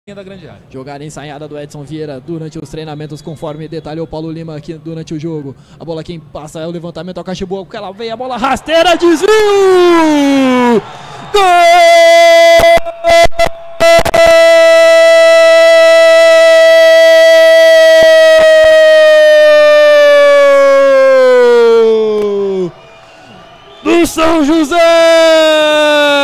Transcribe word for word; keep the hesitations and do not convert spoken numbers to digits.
da grande área. Jogada ensaiada do Edson Vieira durante os treinamentos, conforme detalhou Paulo Lima aqui durante o jogo. A bola quem passa é o levantamento ao Caximbu, que ela veio, a bola rasteira, desvio! Gol! Do São José!